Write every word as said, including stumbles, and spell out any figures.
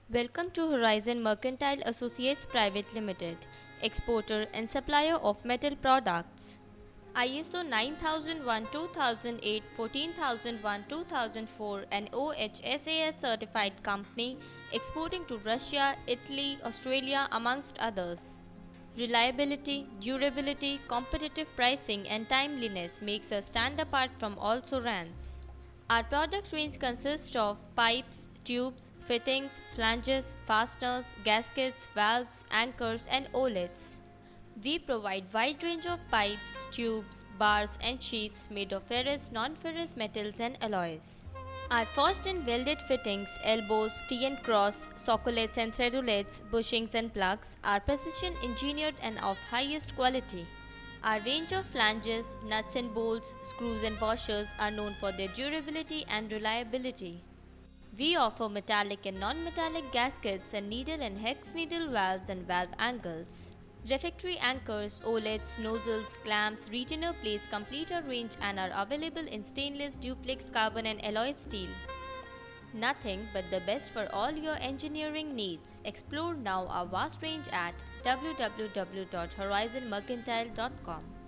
Welcome to Horizon Mercantile Associates Private Limited, exporter and supplier of metal products. I S O nine thousand one, two thousand eight, fourteen thousand one, two thousand four and O H S A S certified company exporting to Russia, Italy, Australia amongst others. Reliability, durability, competitive pricing and timeliness makes us stand apart from all Sorans. Our product range consists of pipes, tubes, fittings, flanges, fasteners, gaskets, valves, anchors and O-lets. We provide wide range of pipes, tubes, bars and sheets made of ferrous, non-ferrous metals and alloys. Our forged and welded fittings, elbows, T and cross, sockets and threadulettes, bushings and plugs are precision engineered and of highest quality. Our range of flanges, nuts and bolts, screws and washers are known for their durability and reliability. We offer metallic and non-metallic gaskets and needle and hex needle valves and valve angles. Refractory anchors, O-lets, nozzles, clamps, retainer plates complete our range and are available in stainless, duplex, carbon and alloy steel. Nothing but the best for all your engineering needs. Explore now our vast range at w w w dot horizon mercantile dot com.